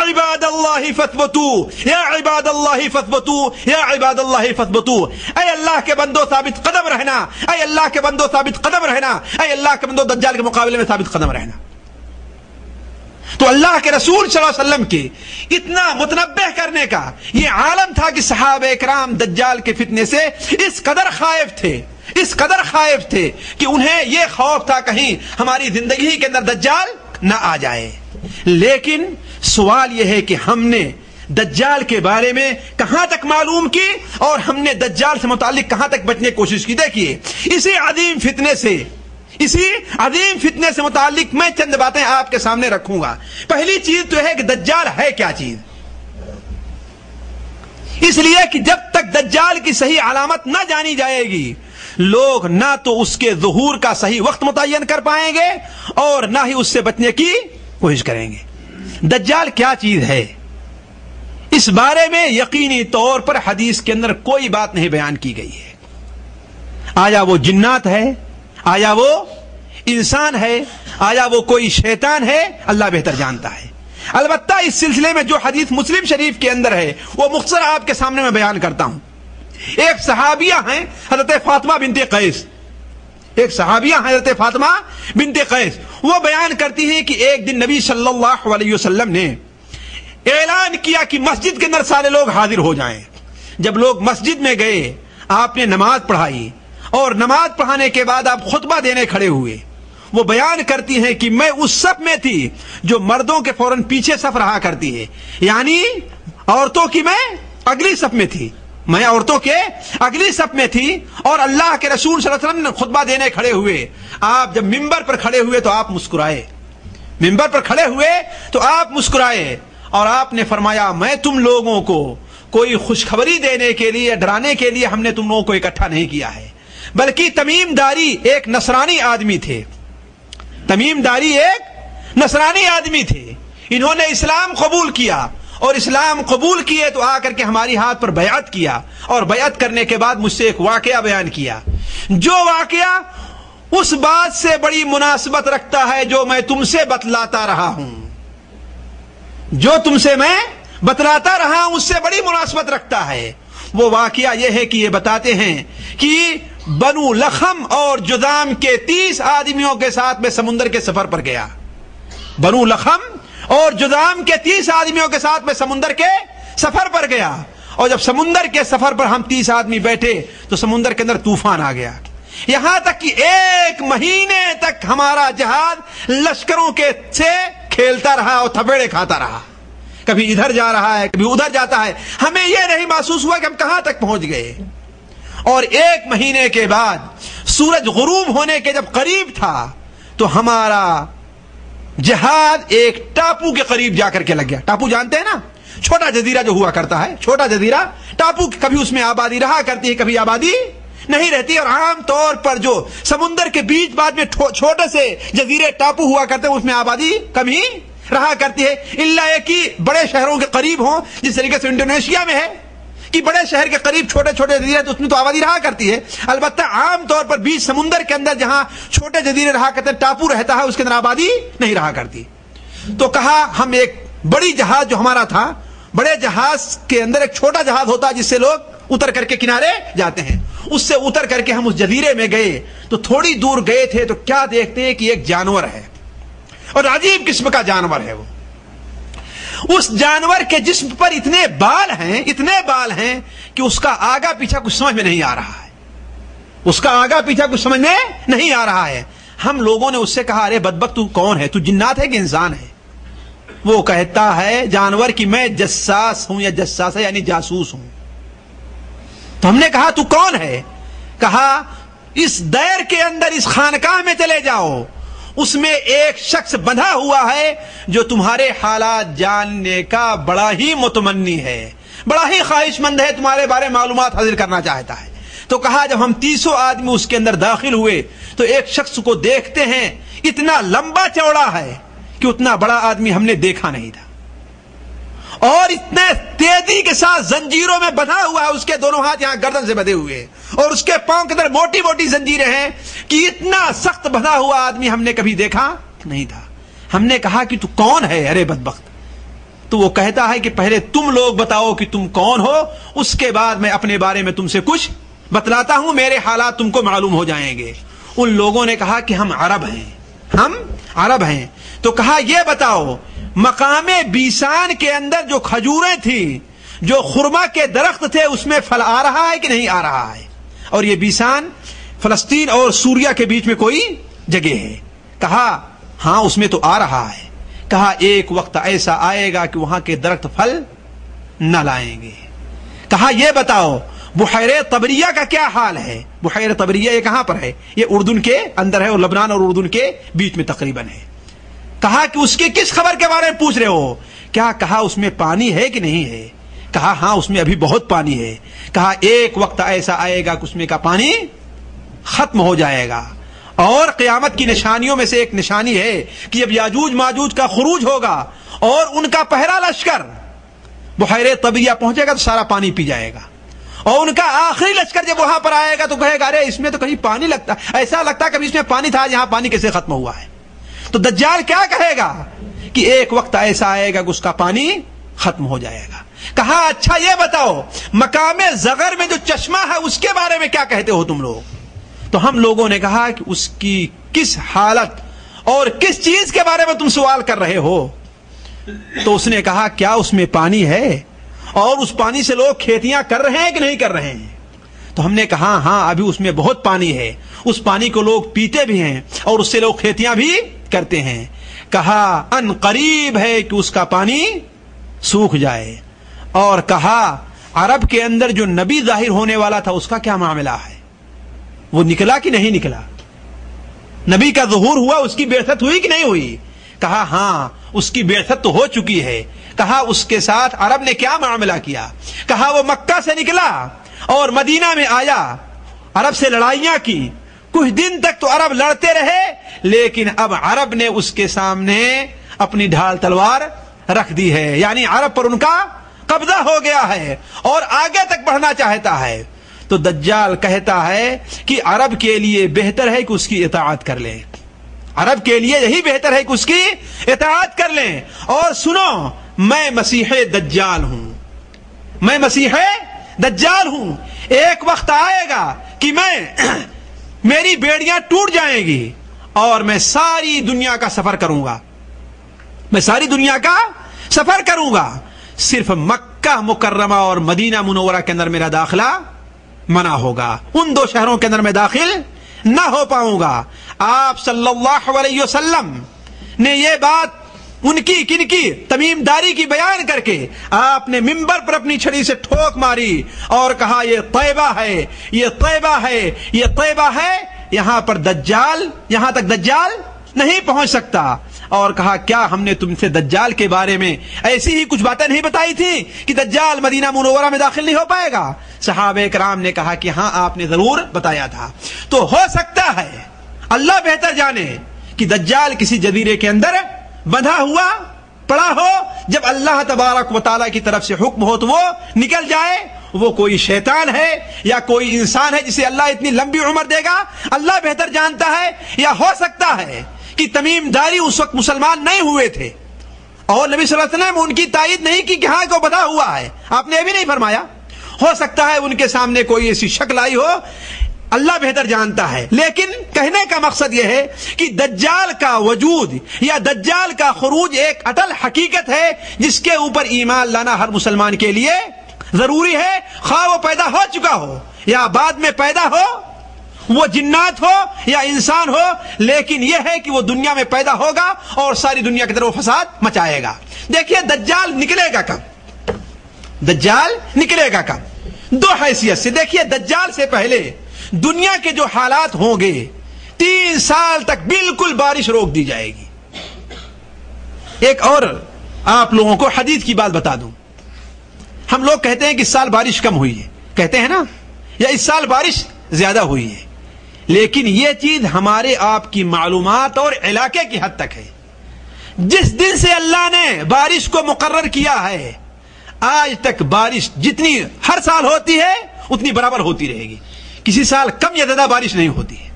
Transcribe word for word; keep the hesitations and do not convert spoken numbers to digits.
عباد اللہ فثبتوا یا عباد اللہ فثبتوا یا عباد اللہ فثبتوا، اے اللہ کے بندو ثابت قدم رہنا، اے اللہ کے بندو ثابت قدم رہنا، اے اللہ کے بندو دجال کے مقابلے میں ثابت قدم رہنا۔ تو اللہ کے رسول صلی اللہ علیہ وسلم کے اتنا متنبہ کرنے کا یہ عالم تھا کہ صحابہ کرام دجال کے فتنے سے اس قدر خائف تھے، اس قدر خائف تھے کہ انہیں یہ خوف تھا کہیں ہماری زندگی کے اندر دجال نہ آ جائے۔ لیکن سوال یہ ہے کہ ہم نے دجال کے بارے میں کہاں تک معلوم کی اور ہم نے دجال سے متعلق کہاں تک بچنے کی کوشش کی۔ دیکھیے اسی عظیم فتنے سے اسی عظیم فتنے سے متعلق میں چند باتیں آپ کے سامنے رکھوں گا۔ پہلی چیز تو ہے کہ دجال ہے کیا چیز، اس لیے کہ جب تک دجال کی صحیح علامت نہ جانی جائے گی لوگ نہ تو اس کے ظہور کا صحیح وقت متعین کر پائیں گے اور نہ ہی اس سے بچنے کی کوشش کریں گے۔ دجال کیا چیز ہے اس بارے میں یقینی طور پر حدیث کے اندر کوئی بات نہیں بیان کی گئی ہے۔ آیا وہ جنات ہے، آیا وہ انسان ہے، آیا وہ کوئی شیطان ہے، اللہ بہتر جانتا ہے۔ البتہ اس سلسلے میں جو حدیث مسلم شریف کے اندر ہے وہ مختصر آپ کے سامنے میں بیان کرتا ہوں۔ ایک صحابیہ ہیں حضرت فاطمہ بنت قیس، ایک صحابیہ ہیں حضرت فاطمہ بنت قیس، وہ بیان کرتی ہیں کہ ایک دن نبی صلی اللہ علیہ وسلم نے اعلان کیا کہ مسجد کے اندر سارے لوگ حاضر ہو جائیں۔ جب لوگ مسجد میں گئے آپ نے نماز پڑھائی اور نماز پڑھانے کے بعد آپ خطبہ دینے کھڑے ہوئے۔ وہ بیان کرتی ہیں کہ میں اس صف میں تھی جو مردوں کے فوراً پیچھے صف رہا کرتی ہے، یعنی عورتوں کی میں اگلی صف میں تھی، میں عورتوں کے اگلی صف میں تھی اور اللہ کے رسول صلی اللہ علیہ وسلم نے خطبہ دینے کھڑے ہوئے۔ آپ جب ممبر پر کھڑے ہوئے تو آپ مسکرائے، ممبر پر کھڑے ہوئے تو آپ مسکرائے اور آپ نے فرمایا میں تم لوگوں کو کوئی خوشخبری دینے کے لیے، ڈرانے کے لیے ہم نے تم لوگوں کو اکٹھا نہیں کیا ہے، بلکہ تمیم داری ایک نصرانی آدمی تھے، تمیم داری ایک نصرانی آدمی تھے، انہوں نے اسلام قبول کیا اور اسلام قبول کیے تو آ کر کے ہماری ہاتھ پر بیعت کیا اور بیعت کرنے کے بعد مجھ سے ایک واقعہ بیان کیا، جو واقعہ اس بات سے بڑی مناسبت رکھتا ہے جو میں تم سے بتلاتا رہا ہوں، جو تم سے میں بتلاتا رہا ہوں اس سے بڑی مناسبت رکھتا ہے۔ وہ واقعہ یہ ہے کہ یہ بتاتے ہیں کہ بنو لخم اور جذام کے تیس آدمیوں کے ساتھ میں سمندر کے سفر پر گیا، بنو لخم اور جذام کے تیس آدمیوں کے ساتھ میں سمندر کے سفر پر گیا، اور جب سمندر کے سفر پر ہم تیس آدمی بیٹھے تو سمندر کے اندر طوفان آ گیا، یہاں تک کہ ایک مہینے تک ہمارا جہاز لشکروں کے سے کھیلتا رہا اور تھپیڑے کھاتا رہا، کبھی ادھر جا رہا ہے کبھی ادھر جاتا ہے، ہمیں یہ نہیں محسوس ہوا کہ ہم کہاں تک پہنچ گئے۔ اور ایک مہینے کے بعد سورج غروب ہونے کے جب قریب تھا تو ہمارا جہاز ایک ٹاپو کے قریب جا کر کے لگ گیا۔ ٹاپو جانتے ہیں نا، چھوٹا جزیرہ جو ہوا کرتا ہے، چھوٹا جزیرہ ٹاپو، کبھی اس میں آبادی رہا کرتی ہے کبھی آبادی نہیں رہتی، اور عام طور پر جو سمندر کے بیچ بعد میں چھوٹے سے جزیرے ٹاپو ہوا کرتے ہیں اس میں آبادی کمی رہا کرتی ہے، الا یہ کہ بڑے شہروں کے قریب ہوں، جس طریقے سے انڈونیشیا میں ہے کہ بڑے شہر کے قریب چھوٹے چھوٹے جزیرے تو اس میں تو آبادی رہا کرتی ہے، البتہ عام طور پر بیچ سمندر کے اندر جہاں چھوٹے جزیرے رہا کرتے ہیں ٹاپو رہتا ہے اس کے اندر آبادی نہیں رہا کرتی۔ تو کہا ہم ایک بڑی جہاز جو ہمارا تھا، بڑے جہاز کے اندر ایک چھوٹا جہاز ہوتا ہے جس سے لوگ اتر کر کے کنارے جاتے ہیں، اس سے اتر کر کے ہم اس جزیرے میں گئے تو تھوڑی دور گئے تھے تو کیا دیکھتے ہیں کہ ایک جانور ہے اور عجیب قسم کا جانور ہے، وہ اس جانور کے جسم پر اتنے بال ہیں اتنے بال ہیں کہ اس کا آگا پیچھا کچھ سمجھ میں نہیں آ رہا ہے، اس کا آگا پیچھا کچھ سمجھ میں نہیں آ رہا ہے۔ ہم لوگوں نے اس سے کہا ارے بدبخت تو کون ہے، تو جنات ہے کہ انسان ہے؟ وہ کہتا ہے جانور کہ میں جساس ہوں یا جساس ہے یعنی جاسوس ہوں۔ تو ہم نے کہا تو کون ہے؟ کہا اس دیر کے اندر اس خانقاہ میں چلے جاؤ، اس میں ایک شخص بندھا ہوا ہے جو تمہارے حالات جاننے کا بڑا ہی متمنی ہے، بڑا ہی خواہش مند ہے، تمہارے بارے میں معلومات حاصل کرنا چاہتا ہے۔ تو کہا جب ہم تیسوں آدمی اس کے اندر داخل ہوئے تو ایک شخص کو دیکھتے ہیں اتنا لمبا چوڑا ہے کہ اتنا بڑا آدمی ہم نے دیکھا نہیں تھا، اور اتنے تیزی کے ساتھ زنجیروں میں بندھا ہوا ہے، اس کے دونوں ہاتھ یہاں گردن سے بندھے ہوئے اور اس کے پاؤں کے اندر موٹی موٹی زنجیریں ہیں کہ اتنا سخت بندھا ہوا آدمی ہم نے کبھی دیکھا نہیں تھا۔ ہم نے کہا کہ تو کون ہے؟ ارے بدبخت تو وہ کہتا ہے کہ پہلے تم لوگ بتاؤ کہ تم کون ہو، اس کے بعد میں اپنے بارے میں تم سے کچھ بتلاتا ہوں، میرے حالات تم کو معلوم ہو جائیں گے۔ ان لوگوں نے کہا کہ ہم عرب ہیں، ہم عرب ہیں۔ تو کہا یہ بتاؤ مقام بیسان کے اندر جو کھجوریں تھیں، جو خرما کے درخت تھے، اس میں پھل آ رہا ہے کہ نہیں آ رہا ہے؟ اور یہ بیسان فلسطین اور سوریا کے بیچ میں کوئی جگہ ہے۔ کہا ہاں اس میں تو آ رہا ہے۔ کہا ایک وقت ایسا آئے گا کہ وہاں کے درخت پھل نہ لائیں گے۔ کہا یہ بتاؤ بحیرہ طبریہ کا کیا حال ہے؟ بحیرہ طبریہ یہ کہاں پر ہے؟ یہ اردن کے اندر ہے اور لبنان اور اردن کے بیچ میں تقریباً ہے۔ کہا کہ اس کی کس خبر کے بارے میں پوچھ رہے ہو؟ کیا کہا اس میں پانی ہے کہ نہیں ہے؟ کہا ہاں اس میں ابھی بہت پانی ہے۔ کہا ایک وقت ایسا آئے گا کہ اس میں کا پانی ختم ہو جائے گا، اور قیامت کی نشانیوں میں سے ایک نشانی ہے کہ جب یاجوج ماجوج کا خروج ہوگا اور ان کا پہلا لشکر بحیرہ طبریہ پہنچے گا تو سارا پانی پی جائے گا، اور ان کا آخری لشکر جب وہاں پر آئے گا تو کہے گا ارے اس میں تو کہیں پانی لگتا، ایسا لگتا ہے کبھی اس میں پانی تھا، یہاں پانی کیسے ختم ہوا ہے؟ تو دجال کیا کہے گا کہ ایک وقت ایسا آئے گا کہ اس کا پانی ختم ہو جائے گا۔ کہا اچھا یہ بتاؤ مقام زغر میں جو چشمہ ہے اس کے بارے میں کیا کہتے ہو تم لوگ؟ تو ہم لوگوں نے کہا کہ اس کی کس حالت اور کس چیز کے بارے میں تم سوال کر رہے ہو؟ تو اس نے کہا کیا اس میں پانی ہے اور اس پانی سے لوگ کھیتیاں کر رہے ہیں کہ نہیں کر رہے ہیں؟ تو ہم نے کہا ہاں ابھی اس میں بہت پانی ہے، اس پانی کو لوگ پیتے بھی ہیں اور اس سے لوگ کھیتیاں بھی کرتے ہیں۔ کہا ان قریب ہے کہ اس کا پانی سوکھ جائے، اور کہا عرب کے اندر جو نبی ظاہر ہونے والا تھا اس کا کیا معاملہ ہے؟ وہ نکلا کہ نہیں نکلا؟ نبی کا ظہور ہوا، اس کی بعثت ہوئی کہ نہیں ہوئی؟ کہا ہاں اس کی بعثت تو ہو چکی ہے۔ کہا اس کے ساتھ عرب نے کیا معاملہ کیا؟ کہا وہ مکہ سے نکلا اور مدینہ میں آیا، عرب سے لڑائیاں کی، کچھ دن تک تو عرب لڑتے رہے، لیکن اب عرب نے اس کے سامنے اپنی ڈھال تلوار رکھ دی ہے، یعنی عرب پر ان کا قبضہ ہو گیا ہے اور آگے تک بڑھنا چاہتا ہے۔ تو دجال کہتا ہے کہ عرب کے لیے بہتر ہے کہ اس کی اطاعت کر لیں، عرب کے لیے یہی بہتر ہے کہ اس کی اطاعت کر لیں۔ اور سنو میں مسیح دجال ہوں، میں مسیح دجال ہوں، ایک وقت آئے گا کہ میں میری بیڑیاں ٹوٹ جائیں گی اور میں ساری دنیا کا سفر کروں گا، میں ساری دنیا کا سفر کروں گا، صرف مکہ مکرمہ اور مدینہ منورہ کے اندر میرا داخلہ منع ہوگا، ان دو شہروں کے اندر میں داخل نہ ہو پاؤں گا۔ آپ صلی اللہ علیہ وسلم نے یہ بات ان کی کن کی تمیم داری کی بیان کر کے آپ نے منبر پر اپنی چھڑی سے ٹھوک ماری اور کہا یہ طیبہ ہے، یہ طیبہ ہے، یہ طیبہ ہے، یہاں پر دجال، یہاں تک دجال نہیں پہنچ سکتا۔ اور کہا کیا ہم نے تم سے دجال کے بارے میں ایسی ہی کچھ باتیں نہیں بتائی تھی کہ دجال مدینہ منورہ میں داخل نہیں ہو پائے گا؟ صحابہ کرام نے کہا کہ ہاں آپ نے ضرور بتایا تھا۔ تو ہو سکتا ہے، اللہ بہتر جانے، کہ دجال کسی جزیرے کے اندر بندھا ہوا پڑا ہو، جب اللہ تبارک و تعالیٰ کی طرف سے حکم ہو تو وہ نکل جائے۔ وہ کوئی شیطان ہے یا کوئی انسان ہے جسے اللہ اتنی لمبی عمر دے گا، اللہ بہتر جانتا ہے۔ یا ہو سکتا ہے کہ تمیم داری اس وقت مسلمان نہیں ہوئے تھے اور نبی صلی اللہ علیہ وسلم ان کی تائید نہیں کی کہ ہاں کو بندھا ہوا ہے، آپ نے ابھی نہیں فرمایا۔ ہو سکتا ہے ان کے سامنے کوئی ایسی شکل آئی ہو، اللہ بہتر جانتا ہے۔ لیکن کہنے کا مقصد یہ ہے کہ دجال کا وجود یا دجال کا خروج ایک اٹل حقیقت ہے جس کے اوپر ایمان لانا ہر مسلمان کے لیے ضروری ہے، خواہ وہ پیدا ہو چکا ہو یا بعد میں پیدا ہو، وہ جنات ہو یا انسان ہو، لیکن یہ ہے کہ وہ دنیا میں پیدا ہوگا اور ساری دنیا کی طرف وہ فساد مچائے گا۔ دیکھیے دجال نکلے گا کب؟ دجال نکلے گا کب؟ دو حیثیت سے دیکھیے، دجال سے پہلے دنیا کے جو حالات ہوں گے، تین سال تک بالکل بارش روک دی جائے گی۔ ایک اور آپ لوگوں کو حدیث کی بات بتا دوں، ہم لوگ کہتے ہیں کہ اس سال بارش کم ہوئی ہے، کہتے ہیں نا، یا اس سال بارش زیادہ ہوئی ہے، لیکن یہ چیز ہمارے آپ کی معلومات اور علاقے کی حد تک ہے۔ جس دن سے اللہ نے بارش کو مقرر کیا ہے آج تک بارش جتنی ہر سال ہوتی ہے اتنی برابر ہوتی رہے گی، کسی سال کم یا زیادہ بارش نہیں ہوتی ہے۔